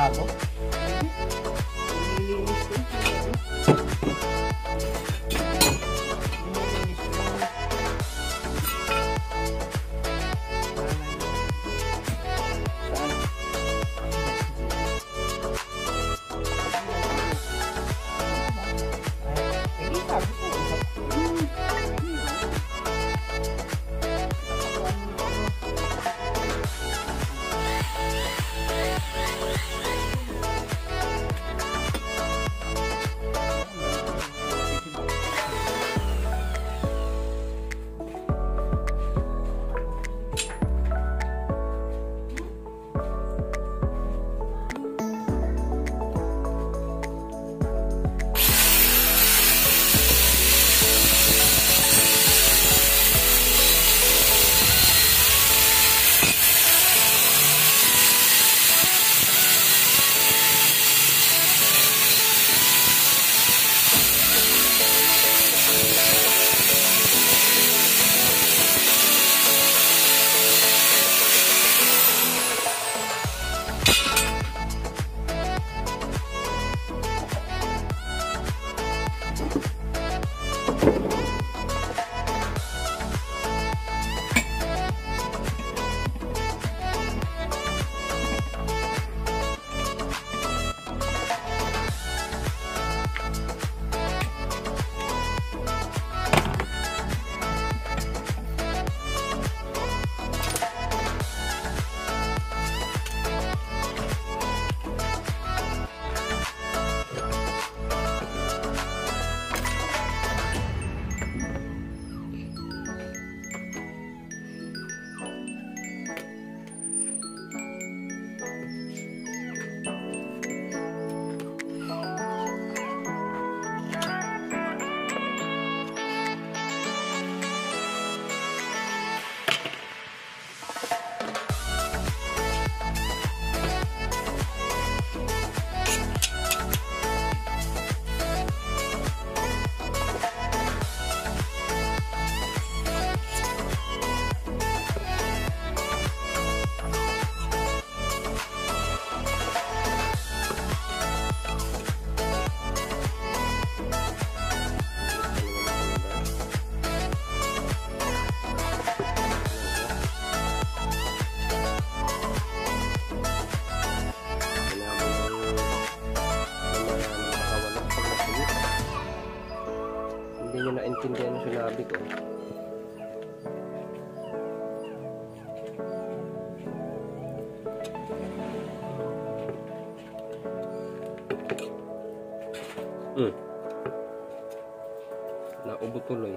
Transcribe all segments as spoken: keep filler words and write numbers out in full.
bago. Nililinis ko. Nililinis ko. Sige, sabi ko. Hindi nyo naintindihan yung sinabi ko. Hmm. Naubo tuloy.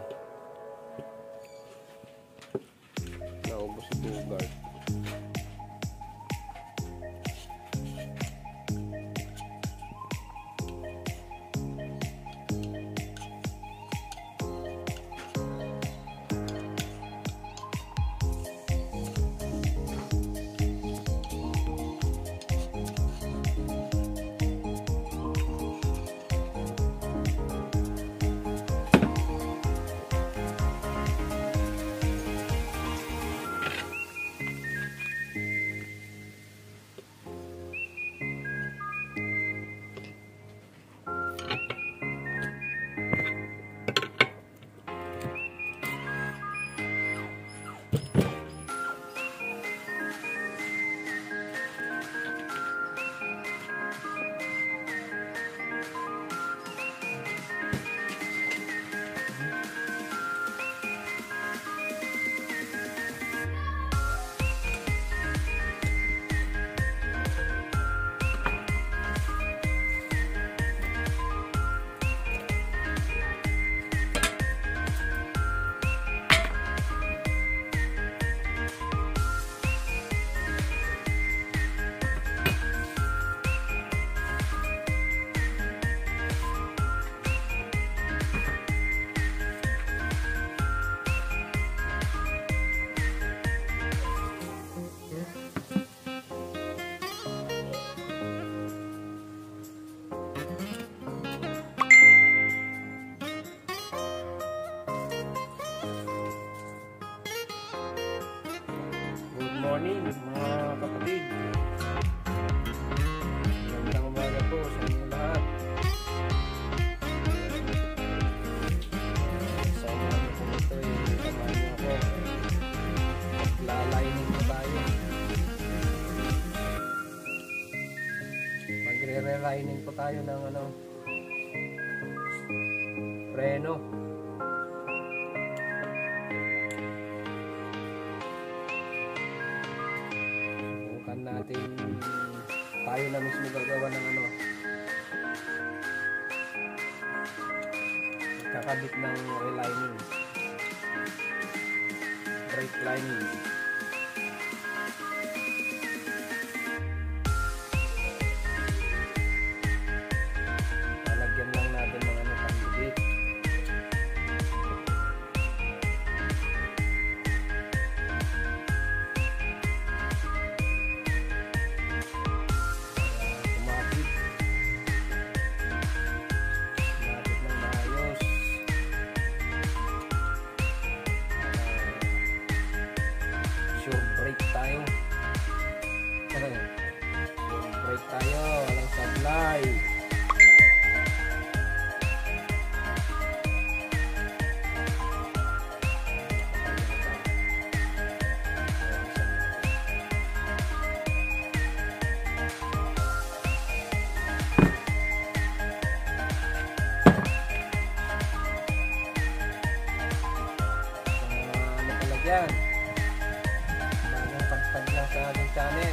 Naubo si Bugard. morning mga kapatid. Relining po tayo ng ano, preno. Subukan natin, tayo na mismo gagawa ng ano, kakabit ng relining, brake lining. Lalagyan lang natin ng ano, pangdikit. Kumapit. Kumapit ng maayos. Sure brake tayo. Sure brake tayo. Walang sablay. Yan, bagong pagpag lang sa ating channel.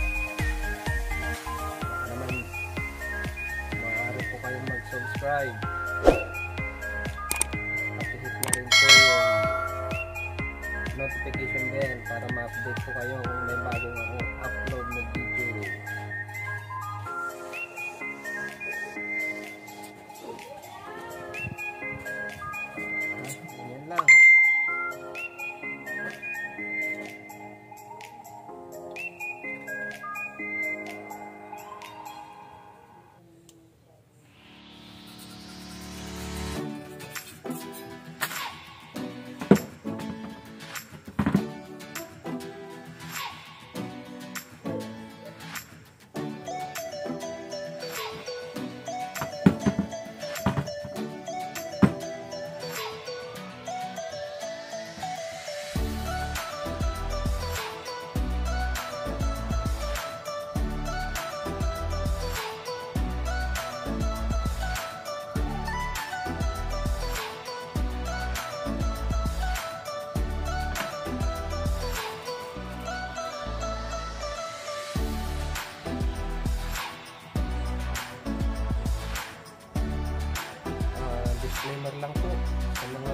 Naman, maaari po kayong mag-subscribe. Pakihit na rin po yung notification din para ma-update po kayo kung may bagong ako upload na video. Ganyan lang. Disclaimer lang po sa mga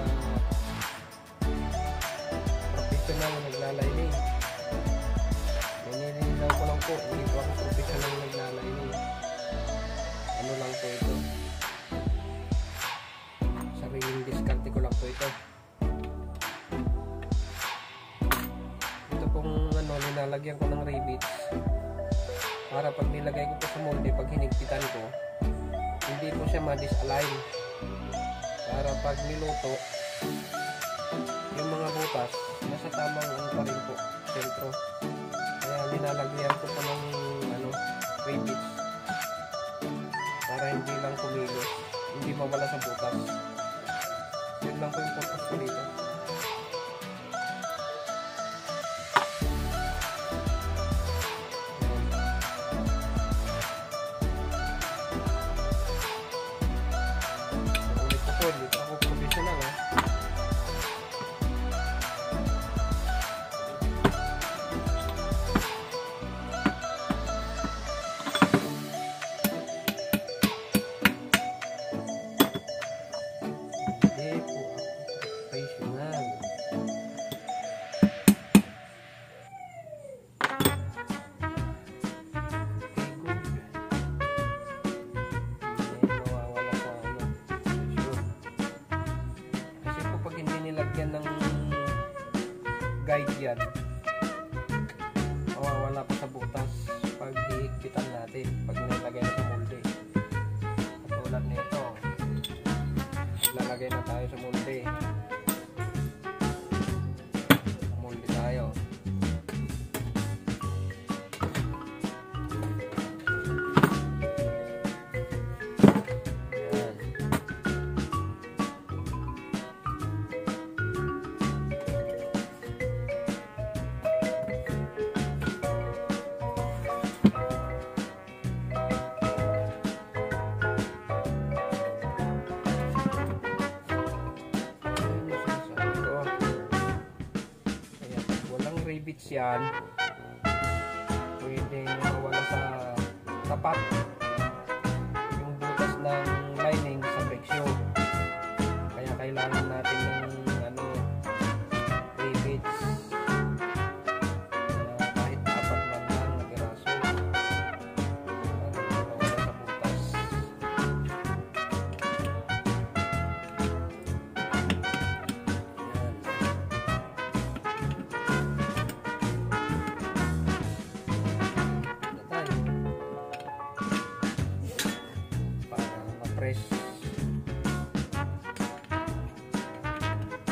professional na naglalining. Naninilaw ko lang po, hindi po ako professional na naglalining. Ano lang po ito, sariling diskarte ko lang po ito. Ito pong ano, nilalagyan ko ng rivets para pag nilagay ko po sa molde, pag hinigpitan ko, hindi po siya ma-disalign. Para pag niluto, yung mga butas nasa tamang ano pa rin po, sentro. Kaya linalagyan ko po ng ano, rivets para hindi lang kumilos, hindi mawala sa butas. Yun lang po yung purpose ko dito. Dito ako professional, ha. Hindi po ako professional. Nilagyan ng guide yan, mawawala pa sa butas pag hihigpitan natin pag nilagay na sa molde. Katulad nito, lalagay na tayo sa molde. Molde tayo. rivets yan, pwedeng mawala sa tapat yung butas ng lining sa brake shoe. Kaya kailangan natin ng ano, rivets na kahit apat man lang na piraso para mawala sa butas. Para ma-press.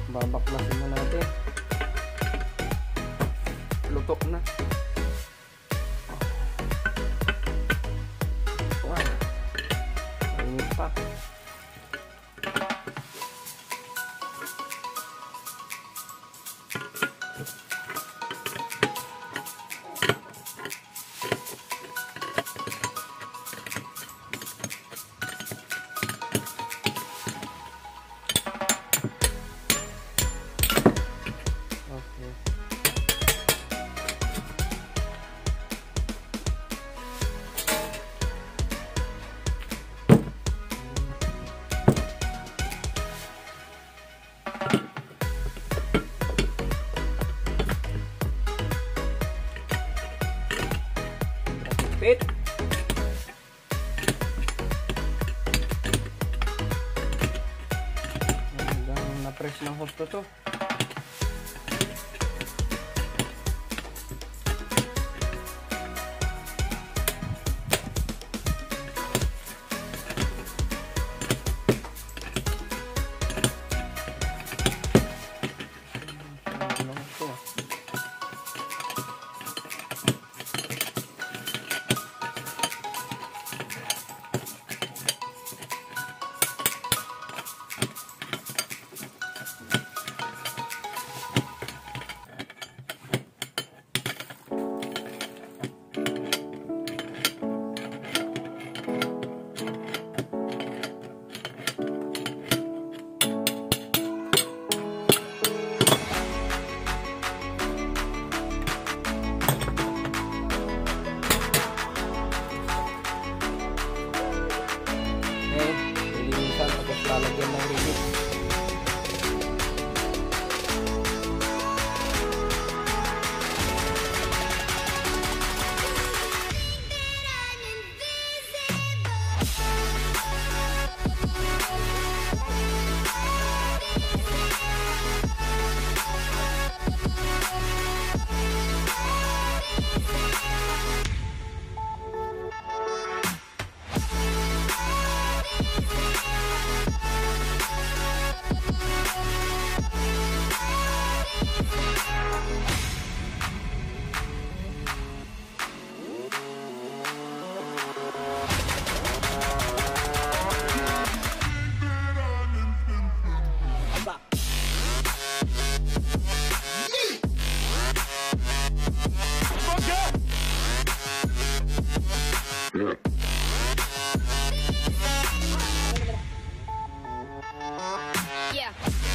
Babaklasin na natin. Lutok na. Wow. Mainit pa. Pit. Hanggang na-press ng husto to. Lalagyan ng rivet. Yeah.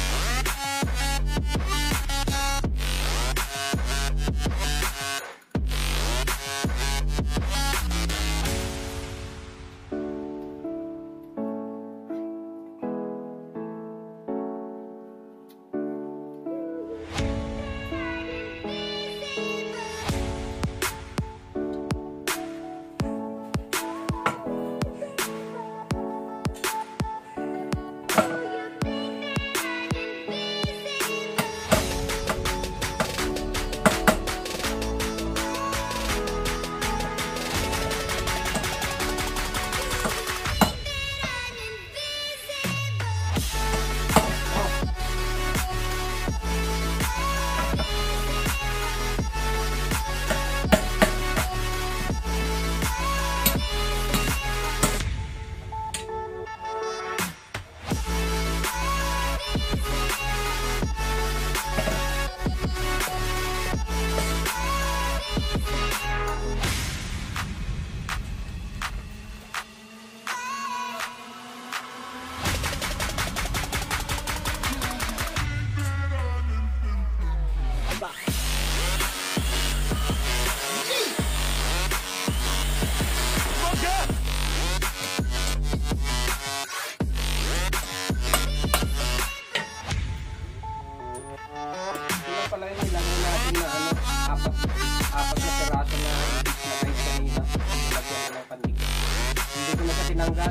tinanggal.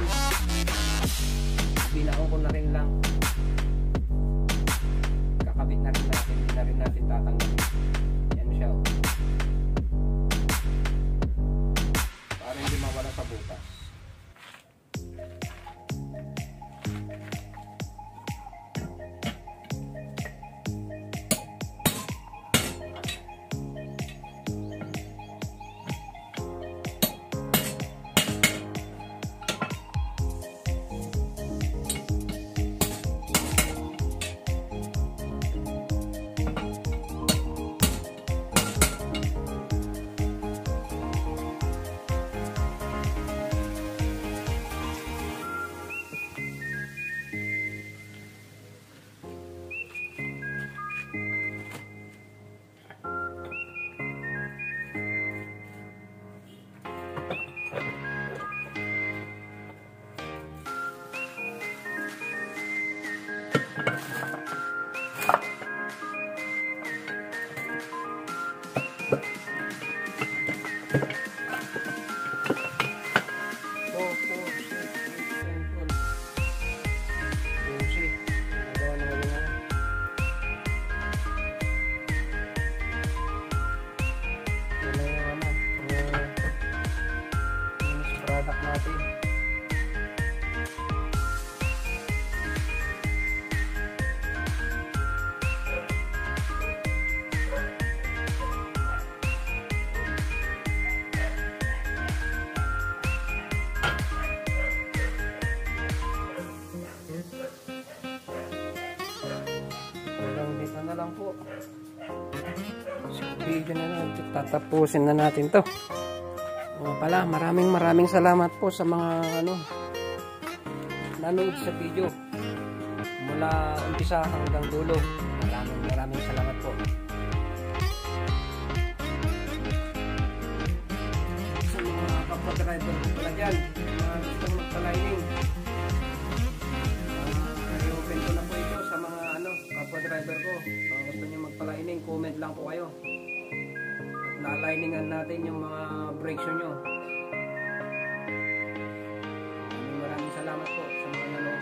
Binaon ko na rin lang. Kakabit na rin natin. Hindi na rin natin tatanggalin. Yan siya. Oh. Para hindi mawala sa butas. na lang po. So, video na lang. Tatapusin na natin to. O pala, maraming maraming salamat po sa mga ano nanood sa video. Mula umpisa hanggang dulo. Maraming maraming salamat po. Sa mga kapwa-driver ko pala dyan, mga gustong magpa-lining. I-open ko na po ito sa mga ano kapwa-driver ko. Kung gusto nyo magpa-lining, comment lang po kayo. At na-liningan natin yung mga brakes nyo. Maraming maraming salamat po sa mga nanood.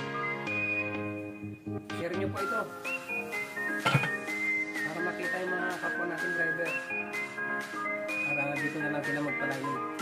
Share nyo po ito para makita yung mga kapwa natin driver, para dito na lang sila magpa-lining.